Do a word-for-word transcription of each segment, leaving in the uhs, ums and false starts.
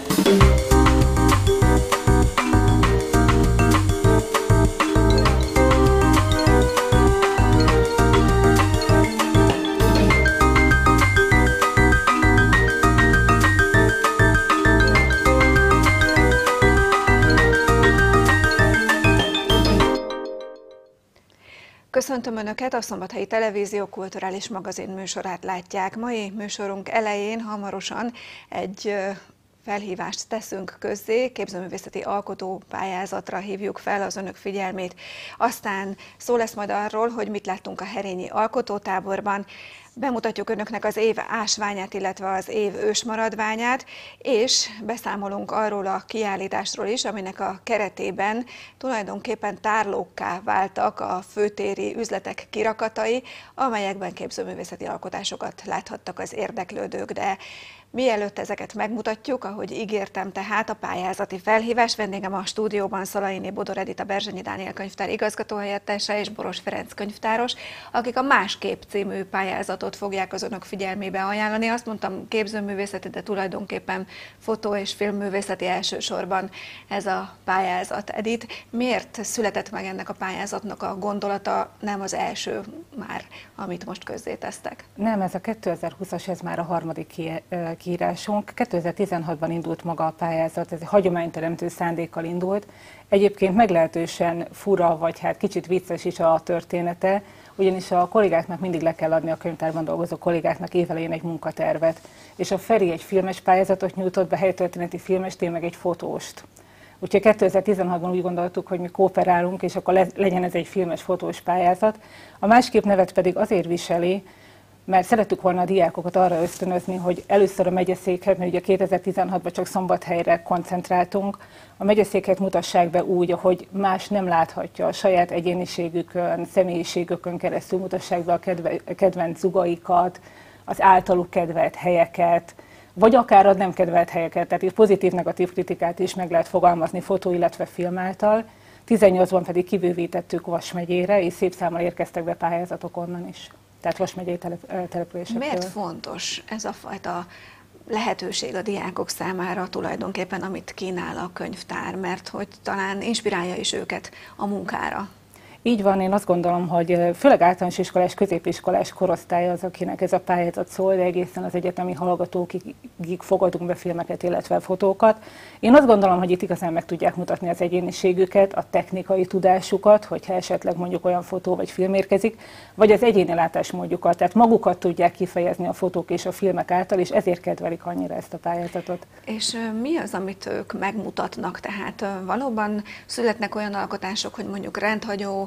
Köszöntöm Önöket, a Szombathelyi Televízió kulturális magazin műsorát látják. Mai műsorunk elején hamarosan egy felhívást teszünk közzé, képzőművészeti alkotópályázatra hívjuk fel az Önök figyelmét. Aztán szó lesz majd arról, hogy mit láttunk a Herényi Alkotótáborban, bemutatjuk Önöknek az év ásványát, illetve az év ősmaradványát, és beszámolunk arról a kiállításról is, aminek a keretében tulajdonképpen tárlókká váltak a főtéri üzletek kirakatai, amelyekben képzőművészeti alkotásokat láthattak az érdeklődők, de mielőtt ezeket megmutatjuk, ahogy ígértem, tehát a pályázati felhívás, vendégem a stúdióban Szalaini Bodor Edita, Berzsenyi Dániel könyvtár igazgatóhelyettese és Boros Ferenc könyvtáros, akik a Másképp című pályázatot fogják az Önök figyelmébe ajánlani. Azt mondtam képzőművészeti, de tulajdonképpen fotó- és filmművészeti elsősorban ez a pályázat. Edit, miért született meg ennek a pályázatnak a gondolata, nem az első már, amit most közzétesztek? Nem, ez a kétezer-húszas, ez már a harmadik ki kiírásunk. kétezer-tizenhatban indult maga a pályázat, ez egy hagyományteremtő szándékkal indult. Egyébként meglehetősen fura, vagy hát kicsit vicces is a története, ugyanis a kollégáknak mindig le kell adni, a könyvtárban dolgozó kollégáknak évelején egy munkatervet. És a Feri egy filmes pályázatot nyújtott be, helytörténeti filmest, én meg egy fotóst. Úgyhogy kétezer-tizenhatban úgy gondoltuk, hogy mi kooperálunk, és akkor legyen ez egy filmes fotós pályázat. A Másképp nevet pedig azért viseli, mert szerettük volna a diákokat arra ösztönözni, hogy először a megyeszékhet, mert ugye kétezer-tizenhatban csak Szombathelyre koncentráltunk, a megyeszékhet mutassák be úgy, ahogy más nem láthatja, a saját egyéniségükön, személyiségükön keresztül mutassák be a kedve, kedvenc zugaikat, az általuk kedvelt helyeket, vagy akár a nem kedvelt helyeket, tehát itt pozitív-negatív kritikát is meg lehet fogalmazni fotó, illetve film által. tizennyolcban pedig kibővítettük Vas megyére, és szép számmal érkeztek be pályázatok onnan is. Tehát Vas megyei telep településekről. Miért fontos ez a fajta lehetőség a diákok számára tulajdonképpen, amit kínál a könyvtár, mert hogy talán inspirálja is őket a munkára? Így van, én azt gondolom, hogy főleg általános iskolás, középiskolás korosztály az, akinek ez a pályázat szól, de egészen az egyetemi hallgatókig fogadunk be filmeket, illetve fotókat. Én azt gondolom, hogy itt igazán meg tudják mutatni az egyéniségüket, a technikai tudásukat, hogyha esetleg mondjuk olyan fotó vagy film érkezik, vagy az egyéni látásmódjukat, tehát magukat tudják kifejezni a fotók és a filmek által, és ezért kedvelik annyira ezt a pályázatot. És mi az, amit ők megmutatnak? Tehát valóban születnek olyan alkotások, hogy mondjuk rendhagyó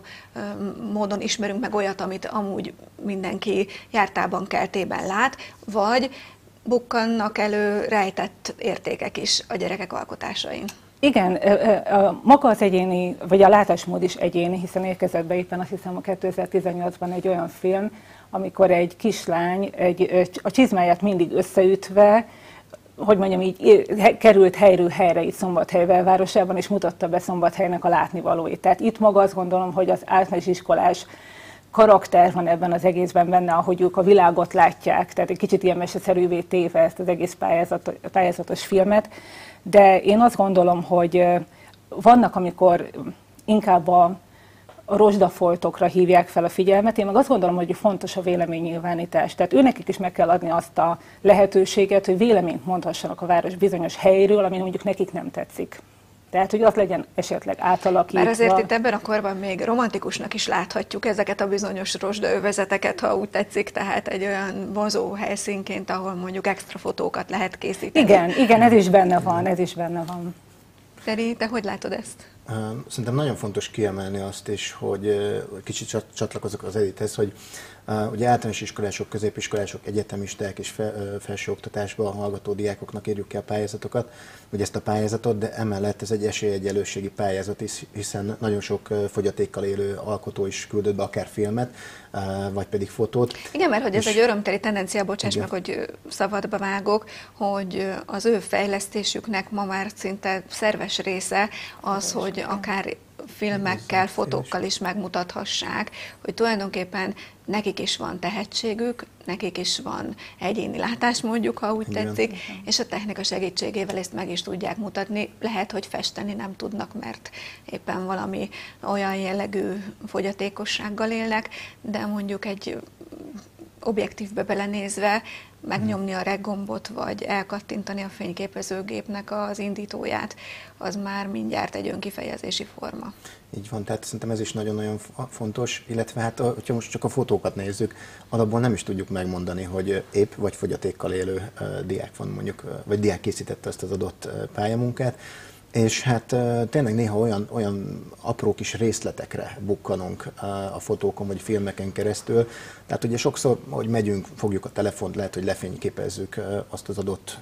módon ismerünk meg olyat, amit amúgy mindenki jártában, keltében lát, vagy bukkannak elő rejtett értékek is a gyerekek alkotásain? Igen, maga az egyéni, vagy a látásmód is egyéni, hiszen érkezett be éppen azt hiszem a kétezer-tizennyolcban egy olyan film, amikor egy kislány egy, a csizmáját mindig összeütve, hogy mondjam így, került helyről helyre itt Szombathely belvárosában, és mutatta be Szombathelynek a látnivalóit. Tehát itt maga azt gondolom, hogy az általános iskolás karakter van ebben az egészben benne, ahogy ők a világot látják, tehát egy kicsit ilyen meseszerűvé téve ezt az egész pályázat, pályázatos filmet. De én azt gondolom, hogy vannak, amikor inkább a a rozsdafoltokra hívják fel a figyelmet. Én meg azt gondolom, hogy fontos a véleménynyilvánítás. Tehát őnekik is meg kell adni azt a lehetőséget, hogy véleményt mondhassanak a város bizonyos helyéről, ami mondjuk nekik nem tetszik. Tehát, hogy az legyen esetleg átalakítva. Mert azért itt ebben a korban még romantikusnak is láthatjuk ezeket a bizonyos rozsdaövezeteket, ha úgy tetszik, tehát egy olyan vonzó helyszínként, ahol mondjuk extra fotókat lehet készíteni. Igen, igen, ez is benne van, ez is benne van. Feri, te hogy látod ezt? Szerintem nagyon fontos kiemelni azt is, hogy kicsit csatlakozok az Edithez, hogy ugye általános iskolások, középiskolások, egyetemisták és felsőoktatásban hallgató diákoknak írjuk ki a pályázatokat, vagy ezt a pályázatot, de emellett ez egy esélyegyenlőségi pályázat is, hiszen nagyon sok fogyatékkal élő alkotó is küldött be akár filmet, vagy pedig fotót. Igen, mert hogy ez egy örömteli tendencia, bocsáss meg, hogy szabadba vágok, hogy az ő fejlesztésüknek ma már szinte szerves része az, hogy akár filmekkel, fotókkal is megmutathassák, hogy tulajdonképpen nekik is van tehetségük, nekik is van egyéni látásmódjuk, ha úgy Igen. tetszik, és a technika segítségével ezt meg is tudják mutatni. Lehet, hogy festeni nem tudnak, mert éppen valami olyan jellegű fogyatékossággal élnek, de mondjuk egy objektívbe belenézve megnyomni a reg gombot, vagy elkattintani a fényképezőgépnek az indítóját, az már mindjárt egy önkifejezési forma. Így van, tehát szerintem ez is nagyon-nagyon fontos, illetve hát, hogyha most csak a fotókat nézzük, alapból nem is tudjuk megmondani, hogy épp vagy fogyatékkal élő diák van mondjuk, vagy diák készítette ezt az adott pályamunkát, és hát tényleg néha olyan, olyan apró kis részletekre bukkanunk a fotókon vagy filmeken keresztül. Tehát ugye sokszor, hogy megyünk, fogjuk a telefont, lehet, hogy lefényképezzük azt az adott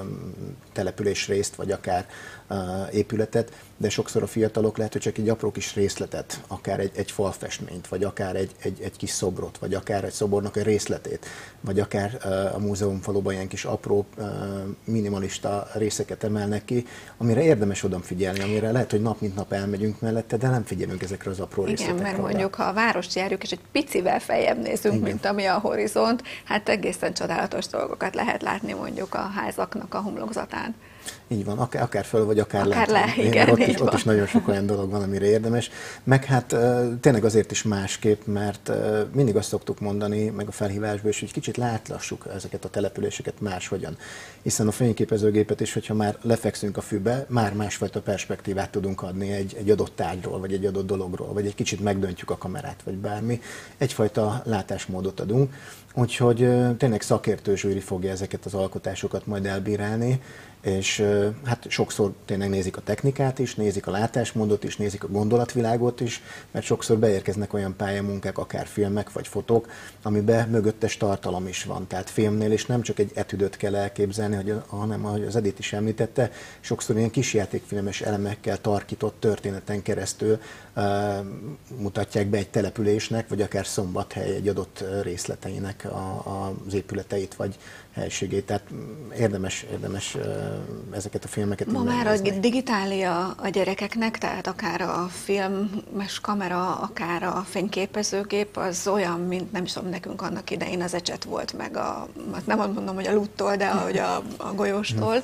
településrészt, vagy akár épületet, de sokszor a fiatalok lehet, hogy csak egy apró kis részletet, akár egy, egy falfestményt, vagy akár egy, egy, egy kis szobrot, vagy akár egy szobornak egy részletét, vagy akár a múzeumfaluban ilyen kis apró minimalista részeket emelnek ki, amire érdemes odafigyelni, amire lehet, hogy nap mint nap elmegyünk mellette, de nem figyelünk ezekre az apró Igen, részletekre. mert mondjuk, ha a várost járjuk, és egy picivel feljebb nézünk, Igen. mint ami a horizont, hát egészen csodálatos dolgokat lehet látni mondjuk a házaknak a homlokzatán. Így van, akár, akár föl, vagy akár, akár lent. le, igen, ott, is, van. ott is nagyon sok olyan dolog van, amire érdemes. Meg hát tényleg azért is másképp, mert mindig azt szoktuk mondani, meg a felhívásból is, hogy kicsit látlassuk ezeket a településeket máshogyan. Hiszen a fényképezőgépet is, hogyha már lefekszünk a fűbe, már másfajta perspektívát tudunk adni egy, egy adott tárgyról, vagy egy adott dologról, vagy egy kicsit megdöntjük a kamerát, vagy bármi. Egyfajta látásmódot adunk. Úgyhogy tényleg szakértő zsűri fogja ezeket az alkotásokat majd elbírálni, és hát sokszor tényleg nézik a technikát is, nézik a látásmódot is, nézik a gondolatvilágot is, mert sokszor beérkeznek olyan pályamunkák, akár filmek vagy fotók, amiben mögöttes tartalom is van. Tehát filmnél is nem csak egy etüdöt kell elképzelni, hogy, hanem ahogy az Edith is említette, sokszor ilyen kisjátékfilmes elemekkel tarkított történeten keresztül uh, mutatják be egy településnek, vagy akár Szombathely egy adott részleteinek a, a, az épületeit, vagy helységét. Tehát érdemes, érdemes ezeket a filmeket Ma már megnézni. a digitália a gyerekeknek, tehát akár a filmes kamera, akár a fényképezőgép, az olyan, mint nem is tudom, nekünk annak idején az ecset volt, meg a, nem mondom, hogy a luttól, de ahogy a, a golyóstól,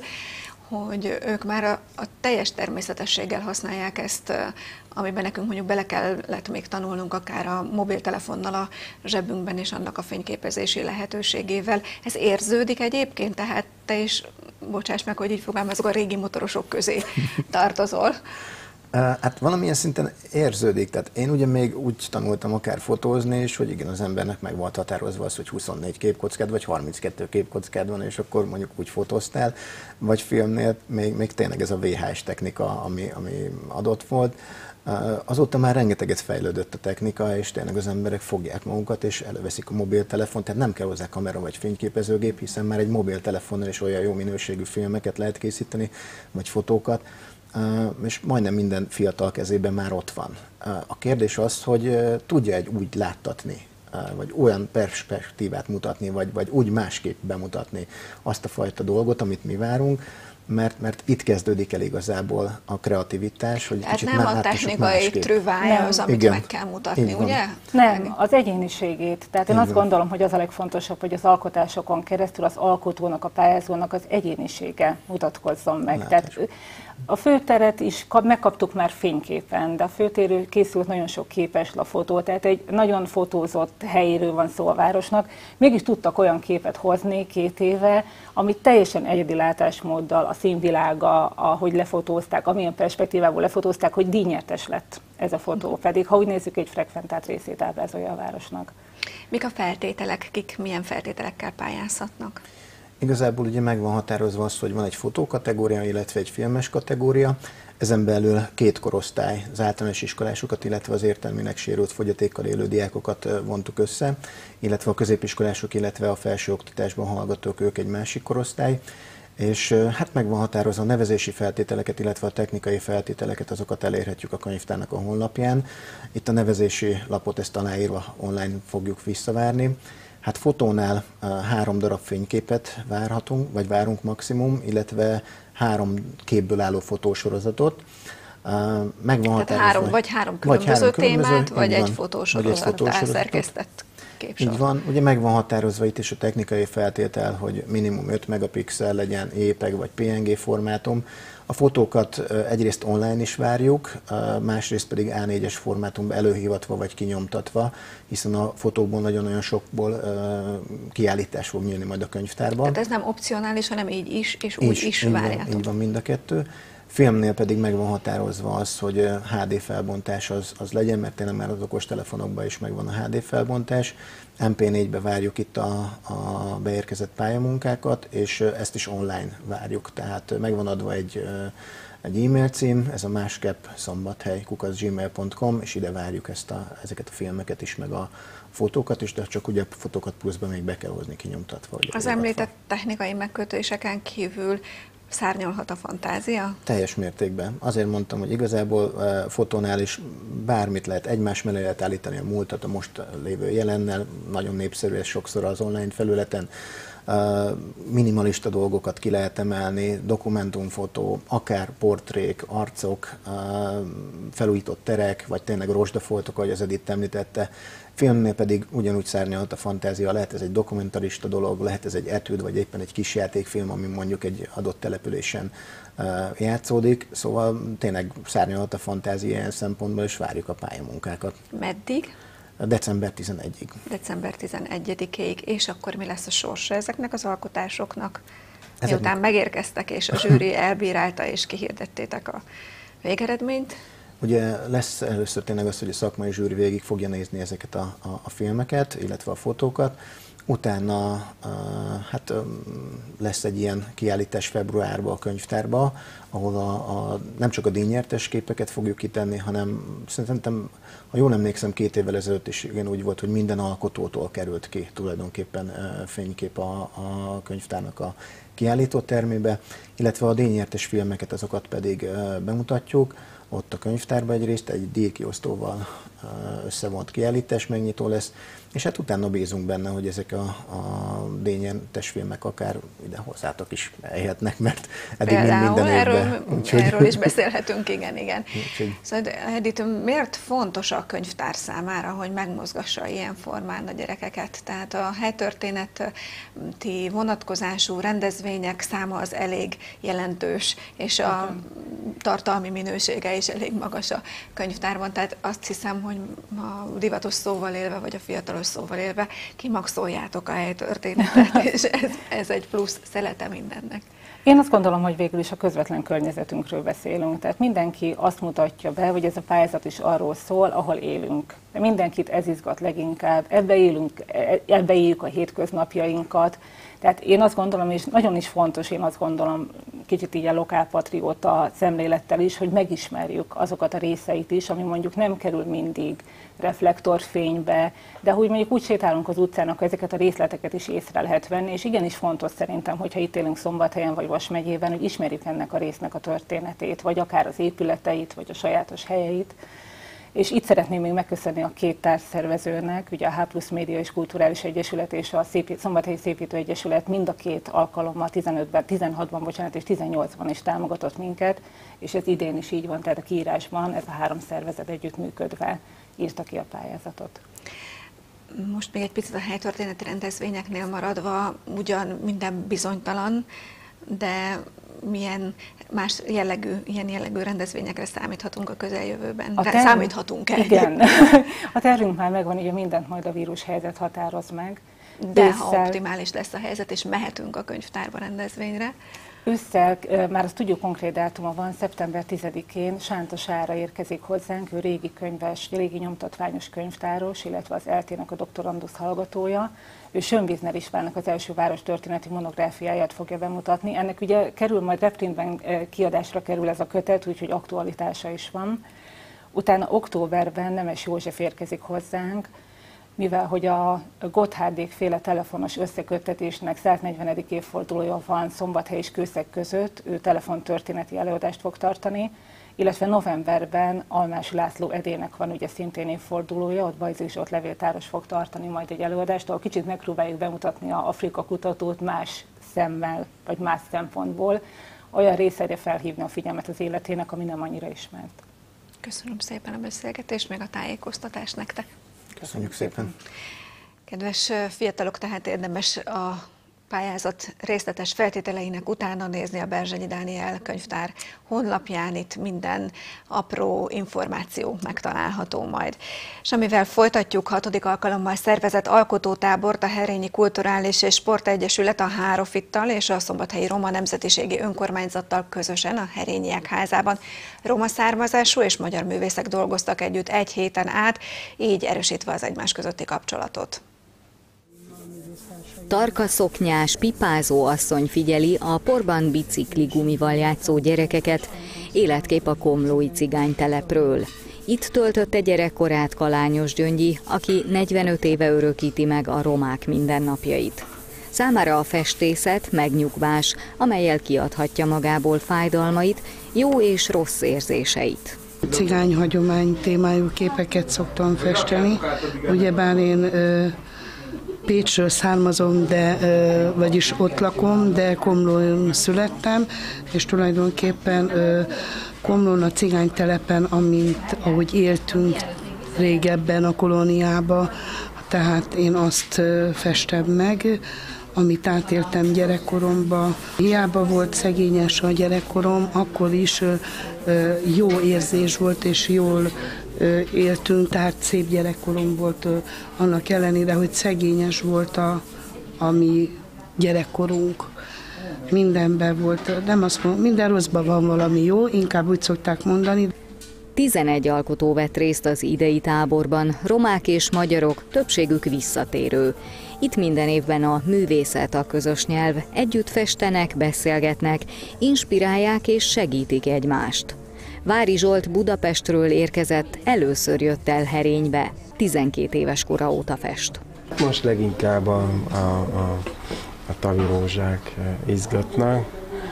hogy ők már a, a teljes természetességgel használják ezt, amiben nekünk mondjuk bele kellett még tanulnunk akár a mobiltelefonnal a zsebünkben és annak a fényképezési lehetőségével. Ez érződik egyébként, tehát te is, bocsáss meg, hogy így fogalmazok, a régi motorosok közé tartozol. Hát valamilyen szinten érződik, tehát én ugye még úgy tanultam akár fotózni, és hogy igen, az embernek meg volt határozva az, hogy huszonnégy képkockád, vagy harminckettő képkockád van, és akkor mondjuk úgy fotóztál, vagy filmnél még, még tényleg ez a vé há es technika, ami, ami adott volt. Azóta már rengeteget fejlődött a technika, és tényleg az emberek fogják magukat, és előveszik a mobiltelefont, tehát nem kell hozzá kamera vagy fényképezőgép, hiszen már egy mobiltelefonnal is olyan jó minőségű filmeket lehet készíteni, vagy fotókat, és majdnem minden fiatal kezében már ott van. A kérdés az, hogy tudja egy úgy láttatni, vagy olyan perspektívát mutatni, vagy, vagy úgy másképp bemutatni azt a fajta dolgot, amit mi várunk, mert, mert itt kezdődik el igazából a kreativitás, hogy Tehát kicsit nem a technikai trüvája az, amit Igen. meg kell mutatni, Így ugye? Nem, az egyéniségét. Tehát én Így azt van. gondolom, hogy az a legfontosabb, hogy az alkotásokon keresztül az alkotónak, a pályázónak az egyénisége mutatkozzon meg. Látás. Tehát a főteret is kap, megkaptuk már fényképen, de a főtérről készült nagyon sok képeslapfotó, tehát egy nagyon fotózott helyéről van szó a városnak. Mégis tudtak olyan képet hozni két éve, amit teljesen egyedi látásmóddal, a színvilága, ahogy lefotózták, amilyen perspektívából lefotózták, hogy díjnyertes lett ez a fotó. Pedig, ha úgy nézzük, egy frekventált részét ábrázolja a városnak. Mik a feltételek, kik milyen feltételekkel pályázhatnak? Igazából ugye meg van határozva az, hogy van egy fotókategória, illetve egy filmes kategória. Ezen belül két korosztály, az általános iskolásokat, illetve az értelmileg sérült fogyatékkal élő diákokat vontuk össze, illetve a középiskolások, illetve a felsőoktatásban hallgatók, ők egy másik korosztály. És hát meg van határozva a nevezési feltételeket, illetve a technikai feltételeket, azokat elérhetjük a könyvtárnak a honlapján. Itt a nevezési lapot, ezt aláírva online fogjuk visszavárni. Hát fotónál három darab fényképet várhatunk, vagy várunk maximum, illetve három képből álló fotósorozatot. Megvan határozva. Három, vagy három különböző, vagy három különböző témát, vagy egy fotósorozatot szerkesztett képsor. Így van, ugye meg van határozva itt is a technikai feltétel, hogy minimum öt megapixel legyen jépeg vagy pé en gé formátum. A fotókat egyrészt online is várjuk, másrészt pedig á négyes formátumban előhívatva vagy kinyomtatva, hiszen a fotókból nagyon-nagyon sokból kiállítás fog nyílni majd a könyvtárban. Tehát ez nem opcionális, hanem így is, és úgy is, is várjátok. Így, így van mind a kettő. Filmnél pedig meg van határozva az, hogy há dé felbontás az, az legyen, mert tényleg már az okostelefonokban is megvan a há dé felbontás. em pé négybe várjuk itt a, a beérkezett pályamunkákat, és ezt is online várjuk. Tehát megvan adva egy, egy e-mail cím, ez a máskep szombathely kukac gmail pont com, és ide várjuk ezt a, ezeket a filmeket is, meg a fotókat is, de csak ugye a fotókat pluszban még be kell hozni kinyomtatva. Az említett technikai megkötéseken kívül szárnyalhat a fantázia? Teljes mértékben. Azért mondtam, hogy igazából uh, fotónál is bármit lehet, egymás mellé lehet állítani a múltat a most lévő jelennel, nagyon népszerű ez sokszor az online felületen. Uh, minimalista dolgokat ki lehet emelni, dokumentumfotó, akár portrék, arcok, uh, felújított terek, vagy tényleg rozsdafoltok, ahogy az Edith említette. Filmnél pedig ugyanúgy szárnyalhat a fantázia, lehet ez egy dokumentarista dolog, lehet ez egy etűd, vagy éppen egy kisjátékfilm, ami mondjuk egy adott településen uh, játszódik, szóval tényleg szárnyalhat a fantázia ilyen szempontból, és várjuk a pályamunkákat. Meddig? december tizenegyedikéig. december tizenegyedikéig, és akkor mi lesz a sorsa ezeknek az alkotásoknak? Ezek Miután megérkeztek, és a zsűri elbírálta, és kihirdettétek a végeredményt? Ugye lesz először tényleg az, hogy a szakmai zsűri végig fogja nézni ezeket a, a, a filmeket, illetve a fotókat. Utána uh, hát, um, lesz egy ilyen kiállítás februárban a könyvtárba, ahol a, a, nem csak a díjnyertes képeket fogjuk kitenni, hanem szerintem, ha jól emlékszem, két évvel ezelőtt is igen úgy volt, hogy minden alkotótól került ki tulajdonképpen uh, fénykép a, a könyvtárnak a kiállító termébe, illetve a díjnyertes filmeket, azokat pedig uh, bemutatjuk. Ott a könyvtárban egyrészt egy díjkiosztóval összevont kiállítás megnyitó lesz, és hát utána bízunk benne, hogy ezek a, a díjnyertes filmek akár ide hozzátok is eljöhetnek, mert eddig Például, minden évben. Erről, úgyhogy... erről is beszélhetünk, igen, igen. Úgyhogy... Szóval Edith, miért fontos a könyvtár számára, hogy megmozgassa ilyen formán a gyerekeket? Tehát a helytörténeti vonatkozású rendezvények száma az elég jelentős, és a tartalmi minősége is elég magas a könyvtárban, tehát azt hiszem, hogy a divatos szóval élve, vagy a fiatalos szóval élve kimaxoljátok a helytörténetet, és ez, ez egy plusz szelete mindennek. Én azt gondolom, hogy végül is a közvetlen környezetünkről beszélünk, tehát mindenki azt mutatja be, hogy ez a pályázat is arról szól, ahol élünk. De mindenkit ez izgat leginkább, ebbe élünk, ebbe éljük a hétköznapjainkat. Tehát én azt gondolom, és nagyon is fontos, én azt gondolom, kicsit így a lokálpatrióta szemlélettel is, hogy megismerjük azokat a részeit is, ami mondjuk nem kerül mindig reflektorfénybe, de hogy mondjuk úgy sétálunk az utcának, ezeket a részleteket is észre lehet venni, és igenis fontos szerintem, hogyha itt élünk Szombathelyen vagy Vas megyében, hogy ismerjük ennek a résznek a történetét, vagy akár az épületeit, vagy a sajátos helyeit. És itt szeretném még megköszönni a két társszervezőnek, ugye a H plusz Média és Kulturális Egyesület és a Szép, Szombathelyi Szépítő Egyesület mind a két alkalommal, tizenötben, tizenhatban, bocsánat, és tizennyolcban is támogatott minket, és ez idén is így van, tehát a kiírásban ez a három szervezet együttműködve írta ki a pályázatot. Most még egy picit a helytörténeti rendezvényeknél maradva, ugyan minden bizonytalan, de milyen más jellegű, ilyen jellegű rendezvényekre számíthatunk a közeljövőben? A terv... Számíthatunk-e? Igen. A tervünk már megvan, ugye mindent majd a vírushelyzet határoz meg. De Ősszel... ha optimális lesz a helyzet, és mehetünk a könyvtárba rendezvényre? Ősszel, már azt tudjuk, konkrét dátuma van, szeptember tizedikén Sánta Sára érkezik hozzánk, ő régi könyves, régi nyomtatványos könyvtáros, illetve az é té-nek a doktorandusz hallgatója. Ő Schönwiesner Istvánnak az első várostörténeti monográfiáját fogja bemutatni. Ennek ugye kerül majd reprintben kiadásra kerül ez a kötet, úgyhogy aktualitása is van. Utána októberben Nemes József érkezik hozzánk, mivel hogy a Gotthardék féle telefonos összeköttetésnek száznegyvenedik évfordulója van Szombathely és Kőszeg között, ő telefontörténeti előadást fog tartani, illetve novemberben Almási László Edének van ugye szintén évfordulója, ott Bajzi Zsolt levéltáros fog tartani majd egy előadást, ahol kicsit megpróbáljuk bemutatni a Afrika kutatót más szemmel, vagy más szempontból, olyan részeire felhívni a figyelmet az életének, ami nem annyira ismert. Köszönöm szépen a beszélgetést, meg a tájékoztatást nektek. Köszönjük szépen. Kedves fiatalok, tehát érdemes a pályázat részletes feltételeinek utána nézni a Berzsenyi Dániel könyvtár honlapján, itt minden apró információ megtalálható majd. És amivel folytatjuk, hatodik alkalommal szervezett alkotótábort a Herényi Kulturális és Sportegyesület a Hárofittal és a Szombathelyi Roma Nemzetiségi Önkormányzattal közösen a Herényiek házában. Roma származású és magyar művészek dolgoztak együtt egy héten át, így erősítve az egymás közötti kapcsolatot. Tarka szoknyás, pipázó asszony figyeli a porban bicikli gumival játszó gyerekeket, életkép a komlói cigánytelepről. Itt töltötte gyerekkorát Kalányos Gyöngyi, aki negyvenöt éve örökíti meg a romák mindennapjait. Számára a festészet megnyugvás, amellyel kiadhatja magából fájdalmait, jó és rossz érzéseit. Cigány hagyomány témájú képeket szoktam festeni, ugyebár én ö, Pécsről származom, de, ö, vagyis ott lakom, de Komlón születtem, és tulajdonképpen ö, Komlón a cigánytelepen, amint, ahogy éltünk régebben a kolóniába, tehát én azt ö, festem meg, amit átéltem gyerekkoromban. Hiába volt szegényes a gyerekkorom, akkor is ö, ö, jó érzés volt, és jól ö, éltünk, tehát szép gyerekkorom volt ö, annak ellenére, hogy szegényes volt a, a mi gyerekkorunk. Mindenben volt, nem azt mondom, minden rosszban van valami jó, inkább úgy szokták mondani. tizenegy alkotó vett részt az idei táborban, romák és magyarok, többségük visszatérő. Itt minden évben a művészet a közös nyelv, együtt festenek, beszélgetnek, inspirálják és segítik egymást. Vári Zsolt Budapestről érkezett, először jött el Herénybe, tizenkét éves kora óta fest. Most leginkább a, a, a, a tavirózsák izgatnak,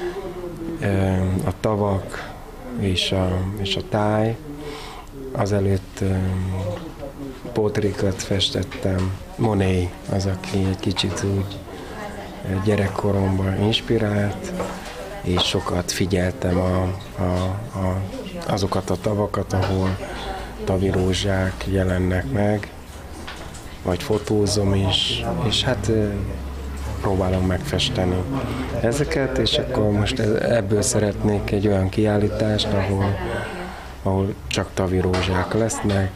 a tavak és a, és a táj. Azelőtt Pótrikat festettem. Monet az, aki egy kicsit úgy gyerekkoromban inspirált, és sokat figyeltem a, a, a, azokat a tavakat, ahol tavirózsák jelennek meg, vagy fotózom is, és hát próbálom megfesteni ezeket, és akkor most ebből szeretnék egy olyan kiállítást, ahol, ahol csak tavirózsák lesznek.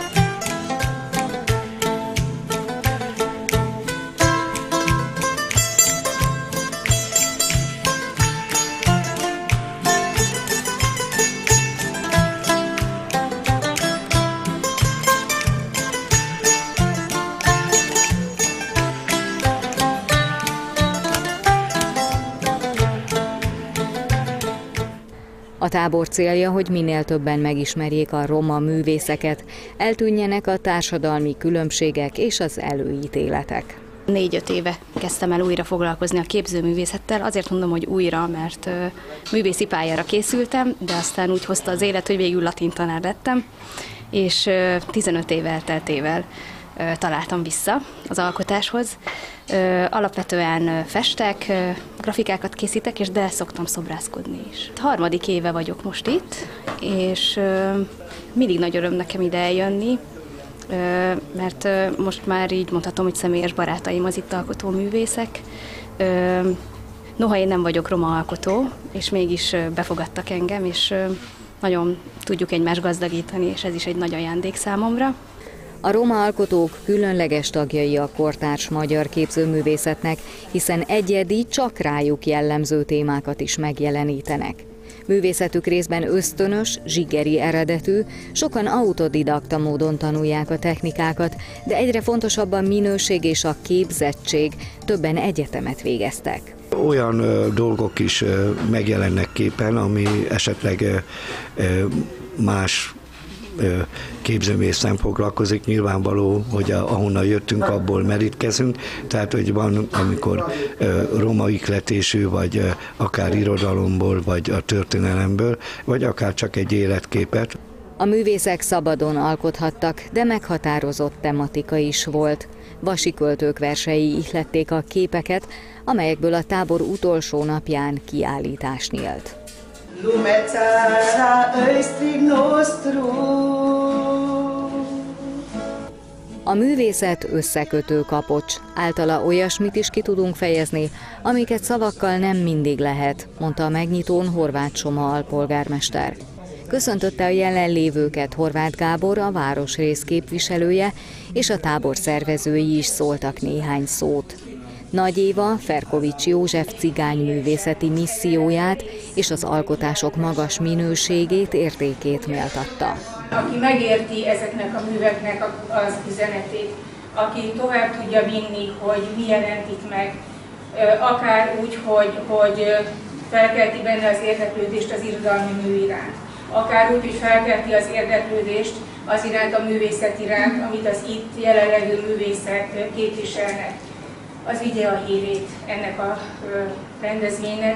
A tábor célja, hogy minél többen megismerjék a roma művészeket, eltűnjenek a társadalmi különbségek és az előítéletek. Négy-öt éve kezdtem el újra foglalkozni a képzőművészettel, azért mondom, hogy újra, mert művészi pályára készültem, de aztán úgy hozta az élet, hogy végül latin tanár lettem, és tizenöt év elteltével találtam vissza az alkotáshoz. Alapvetően festek, grafikákat készítek, és de szoktam szobrászkodni is. Harmadik éve vagyok most itt, és mindig nagy öröm nekem ide eljönni, mert most már így mondhatom, hogy személyes barátaim az itt alkotó művészek. Noha én nem vagyok roma alkotó, és mégis befogadtak engem, és nagyon tudjuk egymást gazdagítani, és ez is egy nagy ajándék számomra. A roma alkotók különleges tagjai a kortárs magyar képzőművészetnek, hiszen egyedi, csak rájuk jellemző témákat is megjelenítenek. Művészetük részben ösztönös, zsigeri eredetű, sokan autodidakta módon tanulják a technikákat, de egyre fontosabb a minőség és a képzettség, többen egyetemet végeztek. Olyan ö, dolgok is ö, megjelennek képen, ami esetleg ö, ö, más képzőművész nem foglalkozik, nyilvánvaló, hogy a, ahonnan jöttünk, abból merítkezünk, tehát hogy van, amikor uh, roma ihletésű, vagy uh, akár irodalomból, vagy a történelemből, vagy akár csak egy életképet. A művészek szabadon alkothattak, de meghatározott tematika is volt. Vasi költők versei ihlették a képeket, amelyekből a tábor utolsó napján kiállítás nyílt. A művészet összekötő kapocs, általa olyasmit is ki tudunk fejezni, amiket szavakkal nem mindig lehet, mondta a megnyitón Horváth Soma alpolgármester. Köszöntötte a jelenlévőket Horváth Gábor, a városrész képviselője, és a tábor szervezői is szóltak néhány szót. Nagy Éva Ferkovics József cigányművészeti misszióját és az alkotások magas minőségét, értékét méltatta. Aki megérti ezeknek a műveknek az üzenetét, aki tovább tudja vinni, hogy mi jelentik meg, akár úgy, hogy, hogy felkelti benne az érdeklődést az irodalmi mű iránt, akár úgy, hogy felkelti az érdeklődést az iránt, a művészet iránt, amit az itt jelenlevő művészek képviselnek. Az vigye a hírét ennek a rendezvénynek.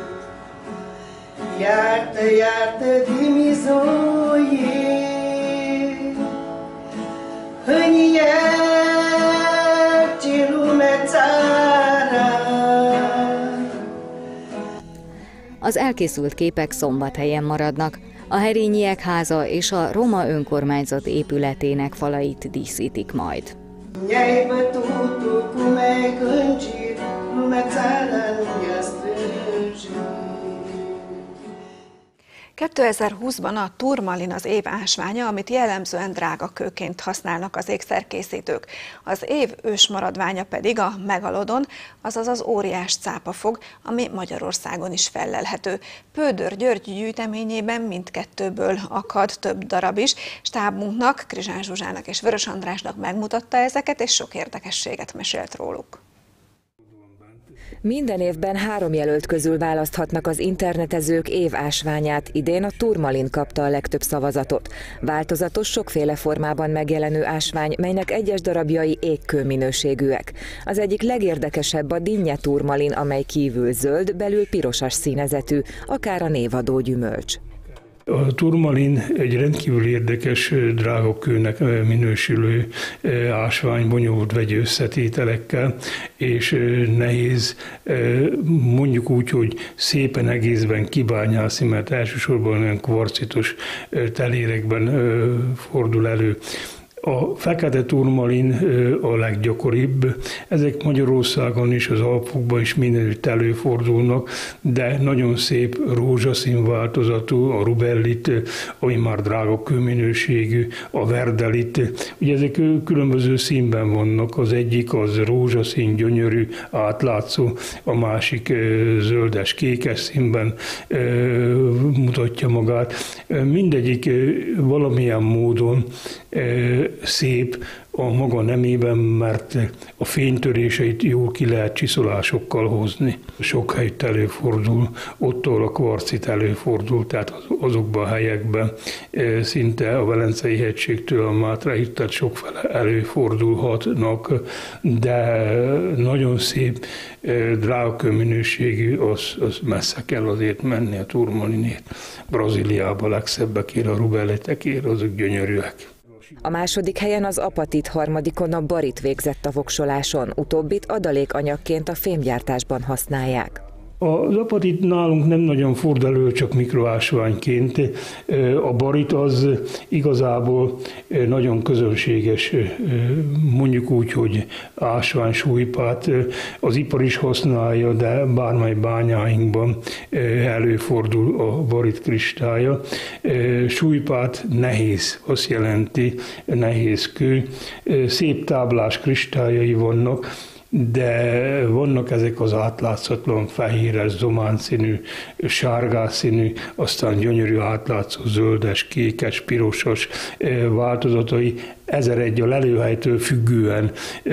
Járt, járt, dimizójé, hönyi járt, Az elkészült képek Szombathelyen maradnak. A Herényiek háza és a Roma önkormányzat épületének falait díszítik majd. kétezer-húszban a turmalin az év ásványa, amit jellemzően drága kőként használnak az ékszerkészítők. Az év ősmaradványa pedig a megalodon, azaz az óriás cápafog, ami Magyarországon is fellelhető. Pődör György gyűjteményében mindkettőből akad több darab is. Stábunknak, Krizsán Zsuzsának és Vörös Andrásnak megmutatta ezeket, és sok érdekességet mesélt róluk. Minden évben három jelölt közül választhatnak az internetezők évásványát, idén a turmalin kapta a legtöbb szavazatot. Változatos, sokféle formában megjelenő ásvány, melynek egyes darabjai égkő minőségűek. Az egyik legérdekesebb a dinnye turmalin, amely kívül zöld, belül pirosas színezetű, akár a névadó gyümölcs. A turmalin egy rendkívül érdekes, drágakőnek minősülő ásvány, bonyolult vegyi összetételekkel, és nehéz, mondjuk úgy, hogy szépen egészben kibányászni, mert elsősorban olyan kvarcitos telérekben fordul elő. A fekete turmalin a leggyakoribb, ezek Magyarországon is, az Alpokban is mindenütt előfordulnak, de nagyon szép rózsaszín változatú, a rubellit, ami már drága kőminőségű, a verdelit. Ugye ezek különböző színben vannak, az egyik az rózsaszín, gyönyörű, átlátszó, a másik zöldes, kékes színben mutatja magát. Mindegyik valamilyen módon szép a maga nemében, mert a fénytöréseit jól ki lehet csiszolásokkal hozni. Sok helyt előfordul, ottól a kvarcit előfordul, tehát azokban a helyekben szinte a Velencei hegységtől a Mátraig, tehát sokfele előfordulhatnak, de nagyon szép, drága minőségű, az, az messze kell azért menni a turmalinért. Brazíliában legszebbekért, a rubelletekért, azok gyönyörűek. A második helyen az apatit, harmadikon a barit végzett a voksoláson, utóbbit adalékanyagként a fémgyártásban használják. Az apatit nálunk nem nagyon fordul elő, csak mikroásványként. A barit az igazából nagyon közönséges, mondjuk úgy, hogy ásvány, súlypát. Az ipar is használja, de bármely bányáinkban előfordul a barit kristálya. Súlypát nehéz, azt jelenti, nehéz kő. Szép táblás kristályai vannak, de vannak ezek az átlátszatlan, fehéres, zománszínű, sárgászínű, aztán gyönyörű átlátszó, zöldes, kékes, pirosas változatai. Ezer egy a lelőhelytől függően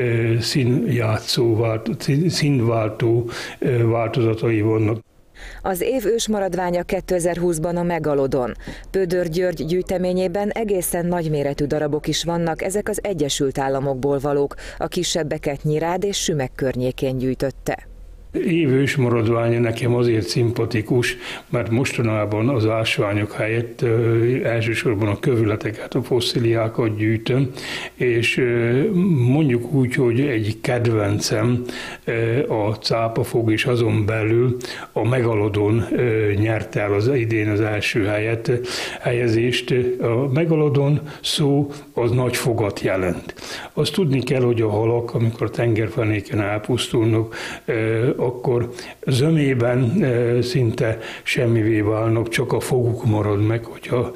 színjátszó, színváltó változatai vannak. Az év ősmaradványa kétezer-húszban a megalodon. Pődör György gyűjteményében egészen nagyméretű darabok is vannak, ezek az Egyesült Államokból valók, a kisebbeket Nyirád és Sümeg környékén gyűjtötte. Évős maradványa nekem azért szimpatikus, mert mostanában az ásványok helyett elsősorban a kövületeket, a fosszíliákat gyűjtöm, és mondjuk úgy, hogy egy kedvencem a cápafog, és azon belül a megalodon nyerte el az idén az első helyet, helyezést. A megalodon szó az nagy fogat jelent. Azt tudni kell, hogy a halak, amikor a tengerfenéken elpusztulnak, akkor zömében szinte semmivé válnak, csak a foguk marad meg, hogyha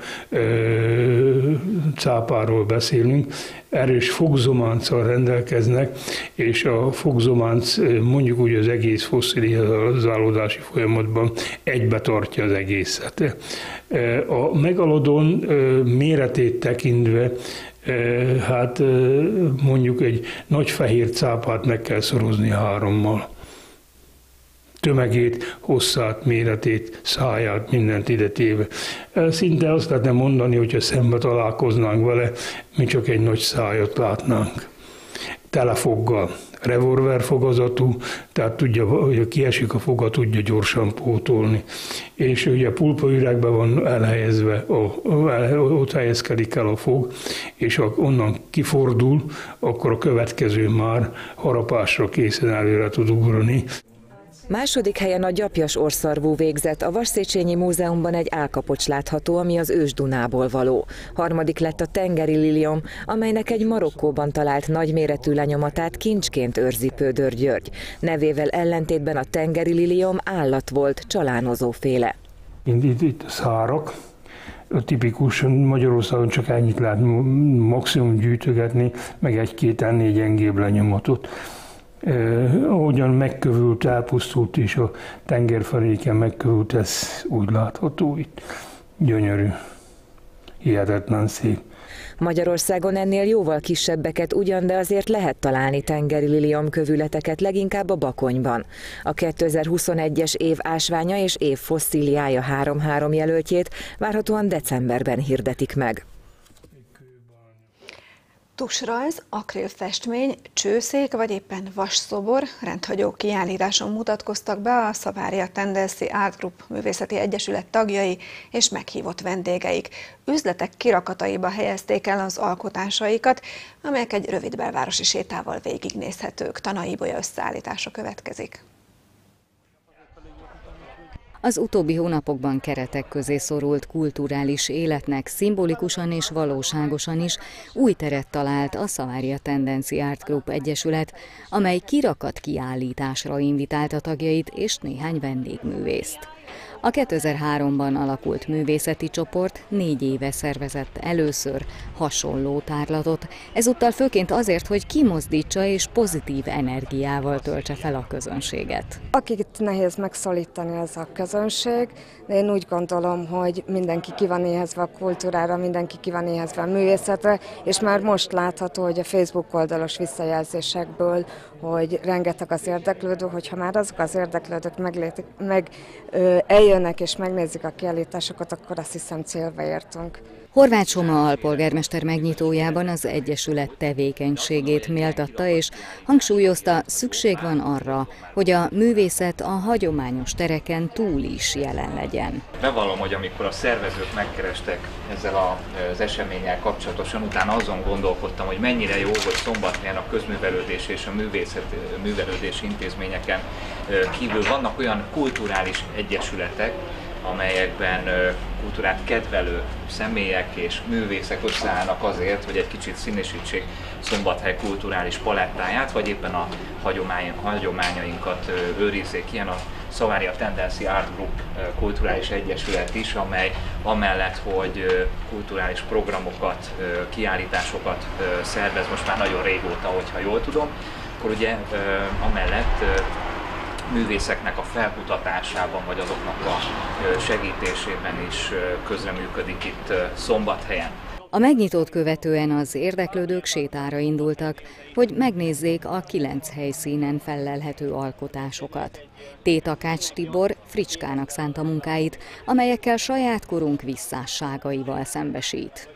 cápáról beszélünk. Erős fogzománccal rendelkeznek, és a fogzománc mondjuk úgy az egész fosszilizálódási folyamatban egybe tartja az egészet. A megalodon méretét tekintve hát mondjuk egy nagy fehér cápát meg kell szorozni hárommal. Tömegét, hosszát, méretét, száját, mindent ide téve. Szinte azt lehetne mondani, hogyha szembe találkoznánk vele, mi csak egy nagy szájat látnánk. Telefoggal, revolverfogazatú, tehát tudja, hogy kiesik a foga, tudja gyorsan pótolni. És ugye pulpaüregben van elhelyezve, ott helyezkedik el a fog, és onnan kifordul, akkor a következő már harapásra készen előre tud ugrani. Második helyen a gyapjas orrszarvú végzett, a Vasszéchenyi Múzeumban egy állkapocs látható, ami az ősdunából való. Harmadik lett a tengeri liliom, amelynek egy Marokkóban talált nagyméretű lenyomatát kincsként őrzi Pödör György. Nevével ellentétben a tengeri liliom állat volt, csalánozóféle. Itt, itt a szárak. Tipikusan Magyarországon csak ennyit lehet maximum gyűjtögetni, meg egy-két ennél gyengébb lenyomatot. Eh, ahogyan megkövült, elpusztult és a tengerfenéken megkövült, ez úgy látható itt. Gyönyörű, hihetetlen szép. Magyarországon ennél jóval kisebbeket ugyan, de azért lehet találni tengeri liliom kövületeket, leginkább a Bakonyban. A kétezer-huszonegyes év ásványa és év fosszíliája három-három jelöltjét várhatóan decemberben hirdetik meg. Tusrajz, akrilfestmény, csőszék vagy éppen vasszobor rendhagyó kiállításon mutatkoztak be a Savaria Tendency Art Group művészeti egyesület tagjai és meghívott vendégeik. Üzletek kirakataiba helyezték el az alkotásaikat, amelyek egy rövid belvárosi sétával végignézhetők. Tanai Ibolya összeállítása következik. Az utóbbi hónapokban keretek közé szorult kulturális életnek szimbolikusan és valóságosan is új teret talált a Savaria Tendency Art Group egyesület, amely kirakat kiállításra invitálta tagjait és néhány vendégművészt. A kétezer-háromban alakult művészeti csoport négy éve szervezett először hasonló tárlatot, ezúttal főként azért, hogy kimozdítsa és pozitív energiával töltse fel a közönséget. Akit nehéz megszólítani, ez a közönség, de én úgy gondolom, hogy mindenki ki van éhezve a kultúrára, mindenki ki van éhezve a művészetre, és már most látható, hogy a Facebook oldalos visszajelzésekből, hogy rengeteg az érdeklődő, hogyha már azok az érdeklődők meglétik, meg ö, eljönnek és megnézik a kiállításokat, akkor azt hiszem célba értünk. Horváth Soma alpolgármester megnyitójában az egyesület tevékenységét méltatta és hangsúlyozta, szükség van arra, hogy a művészet a hagyományos tereken túl is jelen legyen. Bevallom, hogy amikor a szervezők megkerestek ezzel az eseménnyel kapcsolatosan, utána azon gondolkodtam, hogy mennyire jó, hogy Szombathelyen a közművelődés és a művészet művelődési intézményeken kívül vannak olyan kulturális egyesületek, amelyekben kultúrát kedvelő személyek és művészek összeállnak azért, hogy egy kicsit színesítsék Szombathely kulturális palettáját, vagy éppen a hagyomány, hagyományainkat őrizzék. Ilyen a Savaria Tendency Art Group kulturális egyesület is, amely amellett, hogy kulturális programokat, kiállításokat szervez most már nagyon régóta, hogyha jól tudom, akkor ugye amellett művészeknek a felkutatásában, vagy azoknak a segítésében is közreműködik itt Szombathelyen. A megnyitót követően az érdeklődők sétára indultak, hogy megnézzék a kilenc helyszínen fellelhető alkotásokat. T. Takács Tibor Fricskának szánta munkáit, amelyekkel saját korunk visszásságaival szembesít.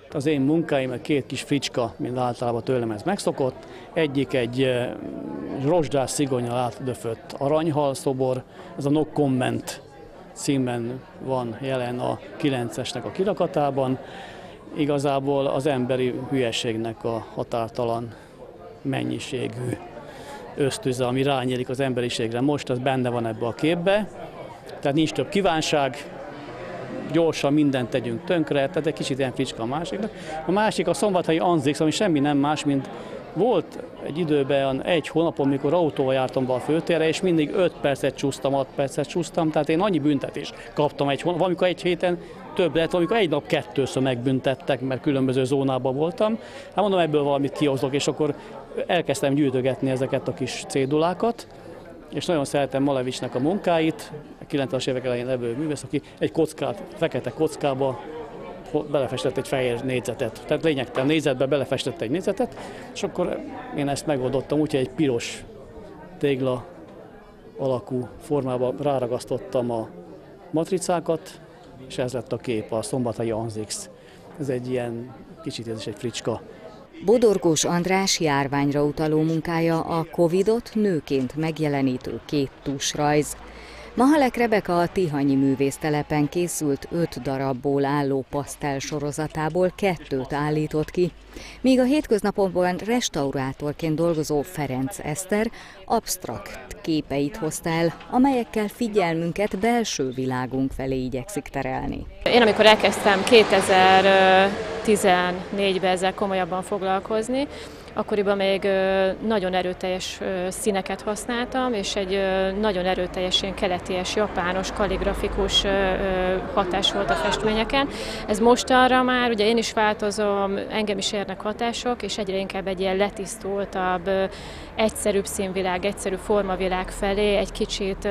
Az én munkáim, két kis fricska, mint általában tőlem ez megszokott. Egyik egy rozsdás szigonyal átdöfött aranyhal szobor, ez a No Comment címben van jelen a kilencesnek a kirakatában. Igazából az emberi hülyeségnek a határtalan mennyiségű ösztöze, ami rányílik az emberiségre most, az benne van ebbe a képbe. Tehát nincs több kívánság, gyorsan mindent tegyünk tönkre, tehát egy kicsit ilyen fricska a másiknak. A másik a szombathelyi Anzix, ami semmi nem más, mint volt egy időben egy hónapon, mikor autóval jártam be a főtérre, és mindig öt percet csúsztam, hat percet csúsztam, tehát én annyi büntetést kaptam egy hónap, valamikor egy héten több lett, valamikor egy nap kettőször megbüntettek, mert különböző zónában voltam. Hát mondom, ebből valamit kihozok, és akkor elkezdtem gyűjtögetni ezeket a kis cédulákat, és nagyon szeretem Malevicsnek a munkáit, a kilencvenes évek elején levő művész, aki egy kockát, fekete kockába belefestett egy fehér négyzetet. Tehát lényegtelen négyzetbe belefestett egy négyzetet, és akkor én ezt megoldottam úgy, hogy egy piros tégla alakú formába ráragasztottam a matricákat, és ez lett a kép, a szombathelyi Anzix. Ez egy ilyen, kicsit ez is egy fricska. Bodorgós András járványra utaló munkája a Covidot nőként megjelenítő két tusrajz. Mahalek Rebeka a Tihanyi művésztelepen készült öt darabból álló pasztel sorozatából kettőt állított ki, míg a hétköznapokban restaurátorként dolgozó Ferenc Eszter absztrakt képeit hozta el, amelyekkel figyelmünket belső világunk felé igyekszik terelni. Én amikor elkezdtem kétezer-tizennégyben ezzel komolyabban foglalkozni, akkoriban még nagyon erőteljes színeket használtam, és egy nagyon erőteljes, ilyen keleties, japános, kalligrafikus hatás volt a festményeken. Ez mostanra már, ugye én is változom, engem is érnek hatások, és egyre inkább egy ilyen letisztultabb, egyszerűbb színvilág, egyszerű formavilág felé, egy kicsit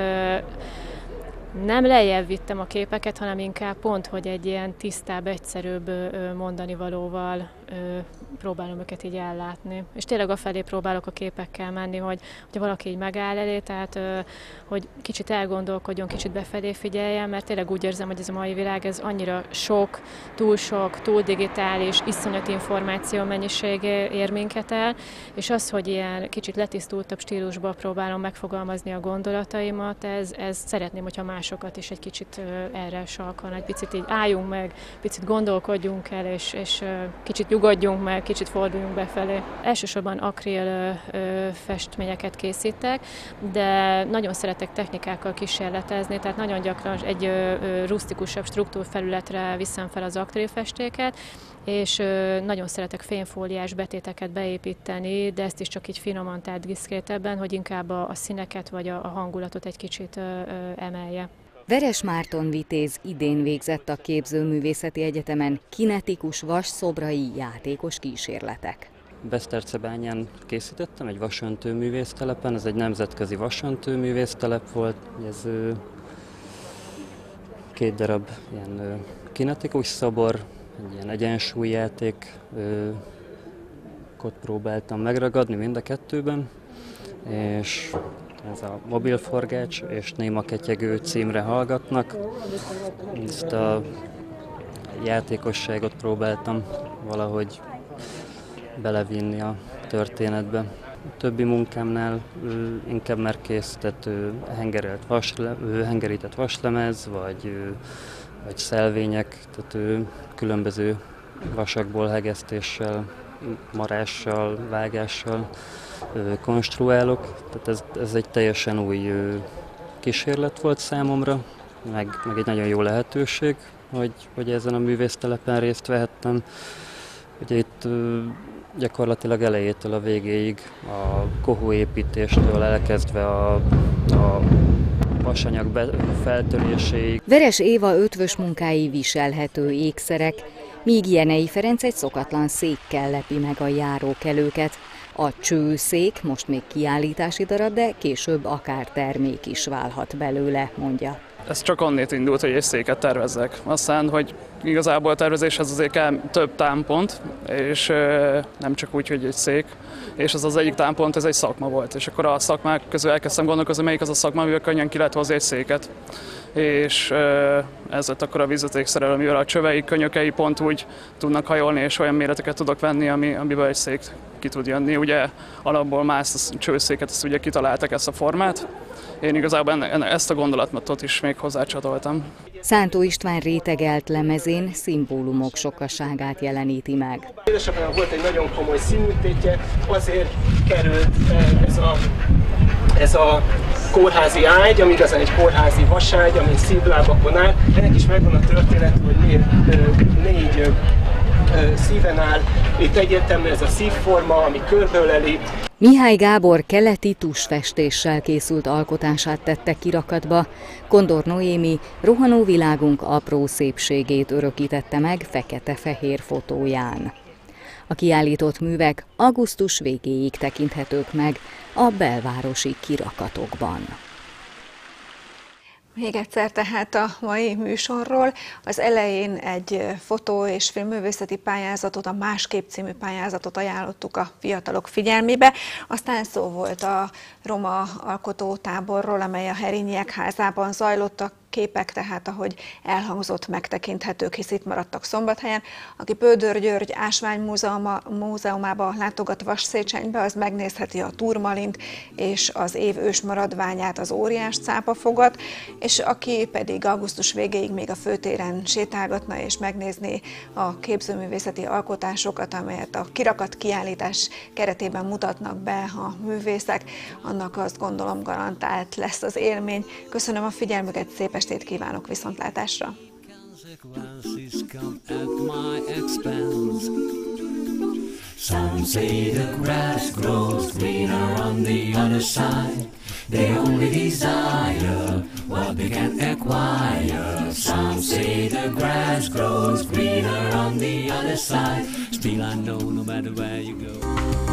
nem lejjebb vittem a képeket, hanem inkább pont, hogy egy ilyen tisztább, egyszerűbb mondani valóval próbálom őket így ellátni. És tényleg afelé próbálok a képekkel menni, hogy, hogy valaki így megáll elé, tehát hogy kicsit elgondolkodjon, kicsit befelé figyeljen, mert tényleg úgy érzem, hogy ez a mai világ ez annyira sok, túl sok, túl digitális, iszonyat információ mennyiség ér minket el, és az, hogy ilyen kicsit letisztultabb stílusban próbálom megfogalmazni a gondolataimat, ez, ez szeretném, hogyha másokat is egy kicsit erre sarkalna, egy picit így álljunk meg, picit gondolkodjunk el, és, és kicsit nyugodjunk meg, kicsit forduljunk befelé. Elsősorban akril festményeket készítek, de nagyon szeretek technikákkal kísérletezni, tehát nagyon gyakran egy rusztikusabb struktúrfelületre viszem fel az akrilfestéket, és nagyon szeretek fényfóliás betéteket beépíteni, de ezt is csak így finoman, tehát diszkrétebben, hogy inkább a színeket vagy a hangulatot egy kicsit emelje. Veres Márton vitéz idén végzett a Képzőművészeti Egyetemen kinetikus vasszobrai játékos kísérletek. Besztercebányán készítettem egy vasöntő művésztelepen, ez egy nemzetközi vasöntő művésztelep volt, ez két darab ilyen kinetikus szobor, egy ilyen egyensúlyjátékot próbáltam megragadni mind a kettőben, és ez a Mobilforgács és Néma ketyegő címre hallgatnak. Ezt a játékosságot próbáltam valahogy belevinni a történetbe. A többi munkámnál inkább már készített hengerelt vasle, hengerített vaslemez, vagy, vagy szelvények, tehát különböző vasakból hegesztéssel, marással, vágással konstruálok. Tehát ez, ez egy teljesen új kísérlet volt számomra, meg, meg egy nagyon jó lehetőség, hogy, hogy ezen a művésztelepen részt vehettem. Ugye itt gyakorlatilag elejétől a végéig, a kohóépítéstől elkezdve a, a vasanyag feltöréséig. Veres Éva ötvös munkái viselhető ékszerek, míg Jenei Ferenc egy szokatlan székkel lepi meg a járókelőket. A csőszék most még kiállítási darab, de később akár termék is válhat belőle, mondja. ez csak onnét indult, hogy egy széket tervezzek. Aztán, hogy igazából a tervezéshez azért kell több támpont, és nem csak úgy, hogy egy szék, és az az egyik támpont, ez egy szakma volt. És akkor a szakmák közül elkezdtem gondolkozni, melyik az a szakma, amivel könnyen ki lehet hozni egy széket. És ez lett akkor a vízvezetékszerelő, amivel a csövei, könyökei pont úgy tudnak hajolni, és olyan méreteket tudok venni, ami, amiből egy szék ki tud jönni. Ugye alapból más csőszéket, ezt ugye kitaláltak ezt a formát. Én igazából ezt a gondolatot is még hozzácsatoltam. Szántó István rétegelt lemezén szimbólumok sokaságát jeleníti meg. Édesapám volt egy nagyon komoly színműtétje, azért került ez a, ez a kórházi ágy, ami igazán egy kórházi vaságy, ami szívlábakon áll. Ennek is megvan a történet, hogy miért négy szíven áll. Itt egyértelműen ez a szívforma, ami körbeöleli. Mihály Gábor keleti tusfestéssel készült alkotását tette kirakatba, Kondor Noémi rohanó világunk apró szépségét örökítette meg fekete-fehér fotóján. A kiállított művek augusztus végéig tekinthetők meg a belvárosi kirakatokban. Még egyszer tehát a mai műsorról. Az elején egy fotó- és filmművészeti pályázatot, a Másképp című pályázatot ajánlottuk a fiatalok figyelmébe. Aztán szó volt a roma alkotótáborról, amely a Herényiek házában zajlott. A képek tehát, ahogy elhangzott, megtekinthetők, hisz itt maradtak Szombathelyen. Aki Pöldör György ásványmúzeumába látogat Vasszéchenybe, az megnézheti a turmalint és az év ősmaradványát, az óriás cápafogat, és aki pedig augusztus végéig még a főtéren sétálgatna és megnézni a képzőművészeti alkotásokat, amelyet a kirakat kiállítás keretében mutatnak be a művészek, annak azt gondolom garantált lesz az élmény. Köszönöm a figyelmüket, szép estét kívánok, viszontlátásra! Some say the grass grows greener on the other side. They only desire what they can acquire. Some say the grass grows greener on the other side. Still I know no matter where you go.